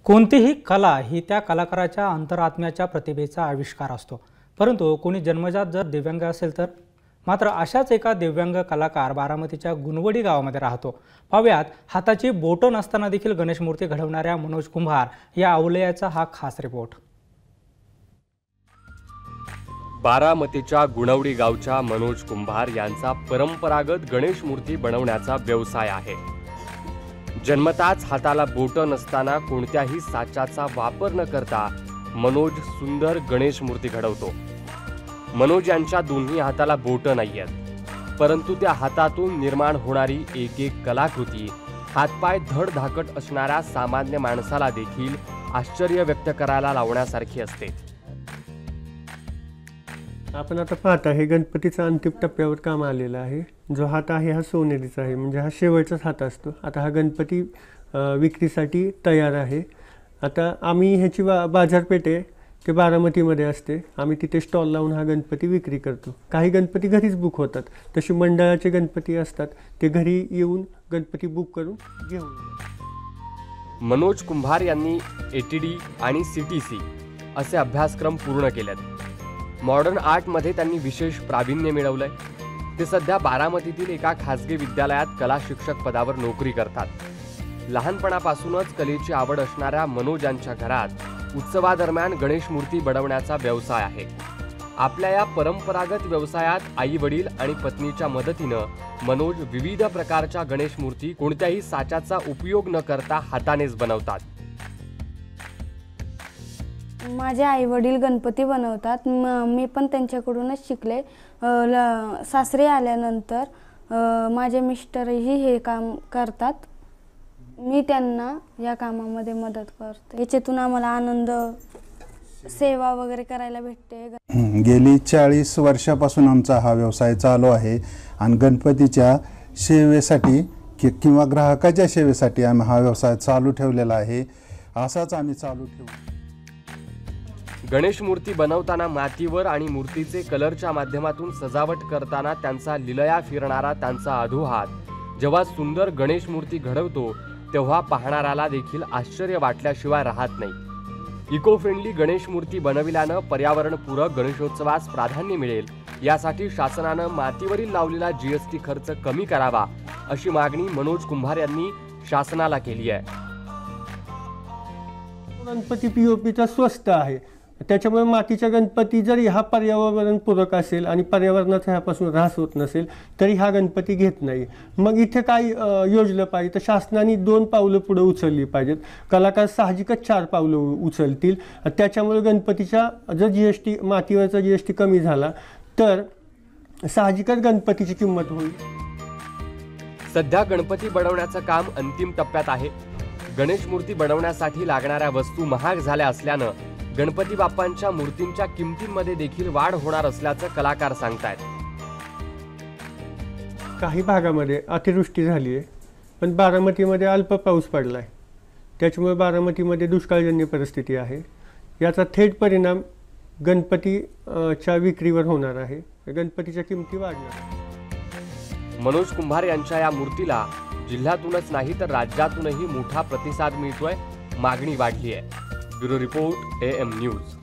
कोणतीही कला ही त्या कलाकाराच्या अंतरात्म्याच्या प्रतिभेचा आविष्कार असतो, परंतु कोणी जन्मजात जर दिव्यांग असेल तर मात्र अशाच एका दिव्यांग कलाकार बारामतीच्या गुणवडी गावामध्ये राहतो। पाहुयात हाताची बोटं नसताना देखील गणेश मूर्ती घडवणाऱ्या मनोज कुंभार या अवलयाचा हा खास रिपोर्ट। बारामतीच्या गुणवडी गावच्या मनोज कुंभार यांचा परंपरागत गणेश मूर्ती बनवण्याचा व्यवसाय आहे। जन्मताच हाताला बोटं नसताना कोणत्याही साच्याचा वापर न करता मनोज सुंदर गणेश मूर्ती घडवतो। मनोज यांच्या दोन्ही हाताला बोटं नाहीयेत, परंतु त्या हातातून निर्माण होणारी एक एक कलाकृती हातपाय धडधाकट असणाऱ्या सामान्य माणसाला देखील आश्चर्य व्यक्त करायला लावण्यासारखी असते। आपण आता पाहता हे गणपतीचा अंतिम टप्प्यावर काम आलेला आहे। जो हात आहे हा सोनेरीचा आहे, म्हणजे हा शेवटचाच हात असतो। आता हा गणपती विक्रीसाठी तयार आहे। आता आम्ही ह्याची बाजारपेठ आहे ते बारामतीमध्ये असते। आम्ही तिथे स्टॉल लावून हा गणपती विक्री करतो। काही गणपती घरीच बुक होतात, तसे मंडळाचे गणपती असतात ते घरी येऊन गणपती बुक करून घेऊन। मनोज कुंभार यांनी ATD आणि CTC असे अभ्यासक्रम पूर्ण केलेत। मॉडर्न आर्टमध्ये त्यांनी विशेष प्रावीण्य मिळवलंय। ते सध्या बारामतीतील एका खासगी विद्यालयात कला शिक्षक पदावर नोकरी करतात। लहानपणापासूनच कलेची आवड असणाऱ्या मनोज यांच्या घरात उत्सवादरम्यान गणेश मूर्ती बनवण्याचा व्यवसाय आहे। आपल्या या परंपरागत व्यवसायात आई वडील आणि पत्नीच्या मदतीनं मनोज विविध प्रकारच्या गणेश मूर्ती कोणत्याही साच्याचा उपयोग न करता हातानेच बनवतात। माझे आई वडील गणपती बनवतात, मी पण त्यांच्याकडूनच शिकले। सासरे आल्यानंतर माझे मिस्टरही हे काम करतात, मी त्यांना या कामामध्ये मदत करते। याच्यातून आम्हाला आनंद, सेवा वगैरे करायला भेटते। गेली 40 वर्षापासून आमचा हा व्यवसाय चालू आहे आणि गणपतीच्या सेवेसाठी किंवा ग्राहकाच्या सेवेसाठी आम्ही हा व्यवसाय चालू ठेवलेला आहे। असाच आम्ही चालू ठेवू। गणेश मूर्ती बनवताना मातीवर आणि मूर्तीचे कलरच्या माध्यमातून सजावट करताना त्यांचा लिलया फिरणारा त्यांचा अधोहात जेव्हा सुंदर गणेश मूर्ती घडवतो तेव्हा पाहणाऱ्याला देखील आश्चर्य वाटल्याशिवाय राहत नाही। इको फ्रेंडली गणेश मूर्ती बनविल्यानं पर्यावरणपूरक गणेशोत्सवास प्राधान्य मिळेल, यासाठी शासनानं मातीवरील लावलेला GST खर्च कमी करावा अशी मागणी मनोज कुंभार यांनी शासनाला केली आहे। गणपती POPचा स्वस्त आहे, त्याच्यामुळे मातीचा गणपती जरी हा पर्यावरणपूरक असेल आणि पर्यावरणाचा ह्यापासून ऱ्हास होत नसेल तरी हा गणपती घेत नाही। मग इथे काय योजलं पाहिजे तर शासनाने 2 पावलं पुढे उचलली पाहिजेत। कलाकार साहजिकच 4 पावलं उचलतील। त्याच्यामुळे गणपतीचा जर GST मातीवरचा GST कमी झाला तर साहजिकच गणपतीची किंमत होईल। सध्या गणपती बनवण्याचं काम अंतिम टप्प्यात आहे। गणेश मूर्ती बनवण्यासाठी लागणाऱ्या वस्तू महाग झाल्या असल्यानं गणपती बाप्पांच्या मूर्तींच्या किमतींमध्ये देखील वाढ होणार असल्याचं कलाकार सांगतायत। काही भागामध्ये अतिवृष्टी झाली आहे, पण बारामतीमध्ये अल्प पाऊस पडला आहे, त्याच्यामुळे बारामतीमध्ये दुष्काळजन्य परिस्थिती आहे। याचा थेट परिणाम गणपतीच्या विक्रीवर होणार आहे। गणपतीच्या किमती वाढणार। मनोज कुंभार यांच्या या मूर्तीला जिल्ह्यातूनच नाही तर राज्यातूनही मोठा प्रतिसाद मिळतोय, मागणी वाढली आहे। Bureau report AM news.